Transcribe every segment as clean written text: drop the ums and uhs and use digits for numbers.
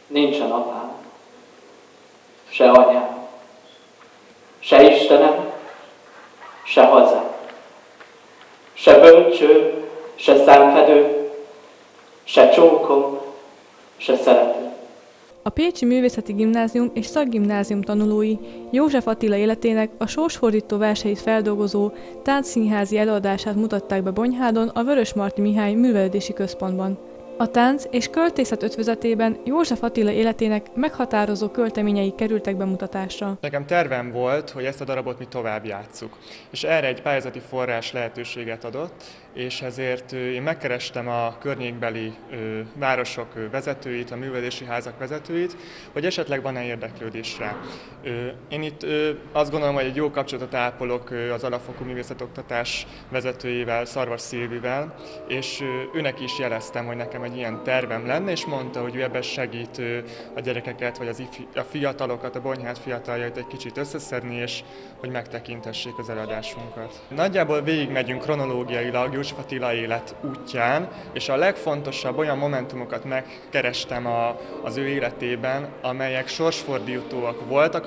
Nincsen apám, se anyám, se Istenem, se hazám, se bölcső, se szemfedő, se csókom, se szerető. A Pécsi Művészeti Gimnázium és Szakgimnázium tanulói József Attila életének a sorsfordító verseit feldolgozó táncszínházi előadását mutatták be Bonyhádon a Vörösmarty Mihály Művelődési Központban. A tánc és költészet ötvözetében József Attila életének meghatározó költeményei kerültek bemutatásra. Nekem tervem volt, hogy ezt a darabot mi tovább játsszuk, és erre egy pályázati forrás lehetőséget adott, és ezért én megkerestem a környékbeli városok vezetőit, a művelődési házak vezetőit, hogy esetleg van-e érdeklődés rá. Én itt azt gondolom, hogy egy jó kapcsolatot ápolok az alapfokú művészetoktatás vezetőjével, Szarvas Szilvivel, és őnek is jeleztem, hogy nekem egy ilyen tervem lenne, és mondta, hogy ő ebben segít a gyerekeket, vagy a fiatalokat, a Bonyhád fiataljait egy kicsit összeszedni, és hogy megtekintessék az előadásunkat. Nagyjából végigmegyünk kronológiailag József Attila élet útján, és a legfontosabb olyan momentumokat megkerestem az ő életében, amelyek sorsfordítóak voltak,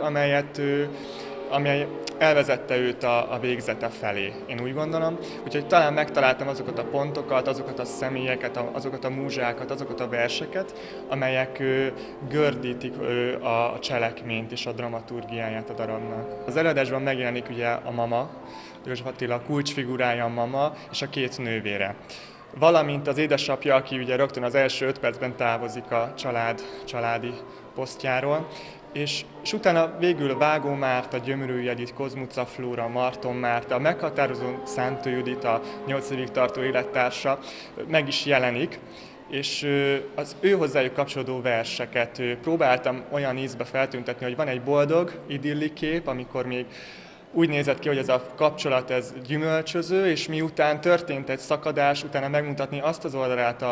amely elvezette őt a végzete felé, én úgy gondolom. Úgyhogy talán megtaláltam azokat a pontokat, azokat a személyeket, azokat a múzsákat, azokat a verseket, amelyek gördítik a cselekményt és a dramaturgiáját a darabnak. Az előadásban megjelenik ugye a mama, József Attila kulcsfigurája a mama és a két nővére. Valamint az édesapja, aki ugye rögtön az első 5 percben távozik a családi posztjáról, és utána végül Vágó Márta, Gyömrői Edith, Kozmuca Flóra, Marton Márta, a meghatározó Szántó Judit, a 8 évig tartó élettársa meg is jelenik, és az ő hozzájuk kapcsolódó verseket próbáltam olyan ízbe feltüntetni, hogy van egy boldog, idilli kép, amikor még úgy nézett ki, hogy ez a kapcsolat ez gyümölcsöző, és miután történt egy szakadás, utána megmutatni azt az oldalát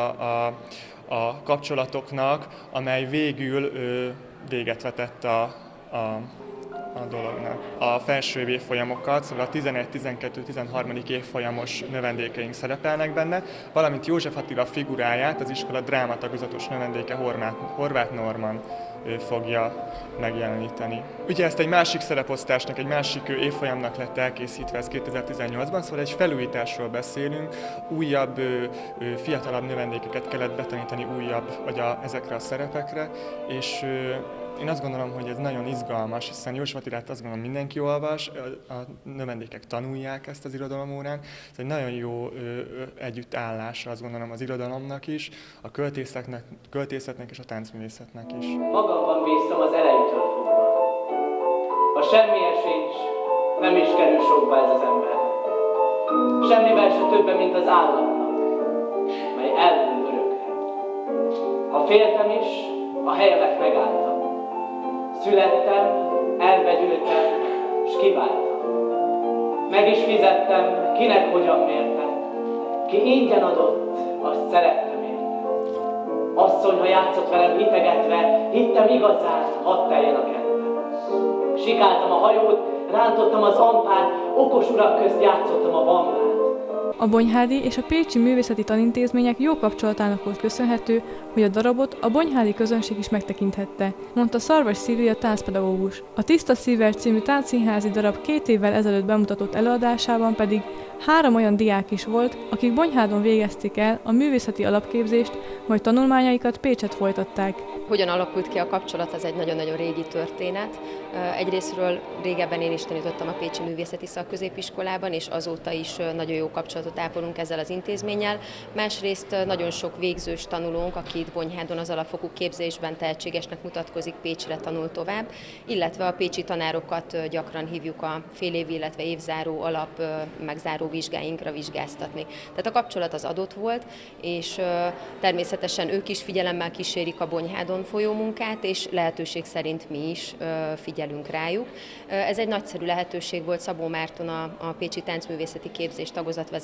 a kapcsolatoknak, amely végül véget vetett a dolognak. A felső évfolyamokat, szóval a 11, 12, 13. évfolyamos növendékeink szerepelnek benne, valamint József Attila figuráját az iskola drámatagozatos növendéke Horváth Norman fogja megjeleníteni. Ugye ezt egy másik szereposztásnak, egy másik évfolyamnak lett elkészítve, ez 2018-ban, szóval egy felújításról beszélünk, újabb, fiatalabb növendékeket kellett betanítani ezekre a szerepekre, és én azt gondolom, hogy ez nagyon izgalmas, hiszen József Attilát azt gondolom mindenki olvas, a növendékek tanulják ezt az irodalomórán. Ez egy nagyon jó együttállása, azt gondolom, az irodalomnak is, a költészetnek és a táncművészetnek is. Magamban bíztam az elejétől fogva. A semmihez sincs, nem is kerül sokba ez az ember. Semmivel se többen, mint az államnak, mely elmúl örökre. Ha féltem is, a helyemnek megálltam. Születtem, elvegyültem, s kiváltam. Meg is fizettem, kinek hogyan mértem. Ki ingyen adott, azt szerettem érte. Asszony, ha játszott velem hitegetve, hittem igazán, hadd teljen a kedvem. Sikáltam a hajót, rántottam az ampát, okos urak közt játszottam a bambát. A bonyhádi és a pécsi művészeti tanintézmények jó kapcsolatának volt köszönhető, hogy a darabot a bonyhádi közönség is megtekinthette, mondta Szarvas Szilvia táncpedagógus. A Tiszta Szívvel című táncszínházi darab 2 évvel ezelőtt bemutatott előadásában pedig 3 olyan diák is volt, akik Bonyhádon végezték el a művészeti alapképzést, majd tanulmányaikat Pécset folytatták. Hogyan alakult ki a kapcsolat, ez egy nagyon-nagyon régi történet. Egyrészről régebben én is tanítottam a Pécsi Művészeti Szakközépiskolában, és azóta is nagyon jó kapcsolatot ápolunk ezzel az intézménnyel. Másrészt nagyon sok végzős tanulónk, aki itt Bonyhádon az alapfokú képzésben tehetségesnek mutatkozik, Pécsre tanul tovább, illetve a pécsi tanárokat gyakran hívjuk a félévi, illetve évzáró alap megzáró vizsgáinkra vizsgáztatni. Tehát a kapcsolat az adott volt, és természetesen ők is figyelemmel kísérik a Bonyhádon folyó munkát, és lehetőség szerint mi is figyelünk rájuk. Ez egy nagyszerű lehetőség volt. Szabó Márton, a pécsi táncművészeti képzés tagozatvezető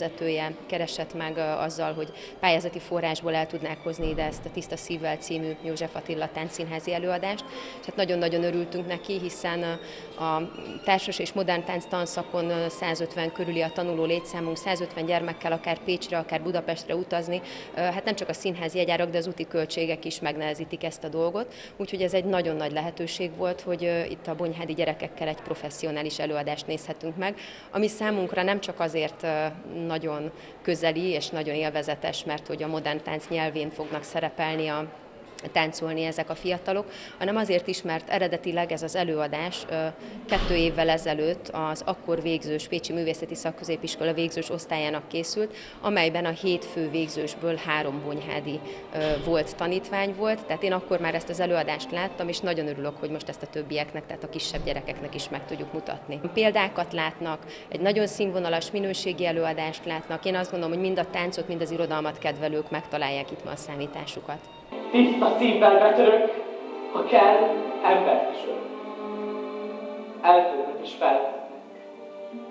vezetője keresett meg azzal, hogy pályázati forrásból el tudnák hozni ide ezt a Tiszta Szívvel című József Attila táncszínházi előadást, és hát nagyon-nagyon örültünk neki, hiszen a társas és modern tánc tanszakon 150 körüli a tanuló létszámunk, 150 gyermekkel akár Pécsre, akár Budapestre utazni, hát nem csak a színházi jegyárak, de az úti költségek is megnehezítik ezt a dolgot, úgyhogy ez egy nagyon nagy lehetőség volt, hogy itt a bonyhádi gyerekekkel egy professzionális előadást nézhetünk meg, ami számunkra nem csak azért nagyon közeli és nagyon élvezetes, mert hogy a modern tánc nyelvén fognak szerepelni táncolni ezek a fiatalok, hanem azért is, mert eredetileg ez az előadás 2 évvel ezelőtt az akkor végzős Pécsi Művészeti Szakközépiskola végzős osztályának készült, amelyben a 7 fő végzősből 3 bonyhádi volt tanítvány volt, tehát én akkor már ezt az előadást láttam, és nagyon örülök, hogy most ezt a többieknek, tehát a kisebb gyerekeknek is meg tudjuk mutatni. Példákat látnak, egy nagyon színvonalas minőségi előadást látnak, én azt gondolom, hogy mind a táncot, mind az irodalmat kedvelők megtalálják itt ma a számításukat. Tiszta szívvel betörök, ha kell, embert is öl. Eltörnek és feltetnek,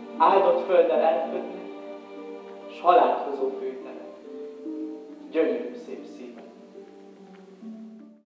áldott földdel elkötnek, s halált hozó fűtenek. Gyönyörű.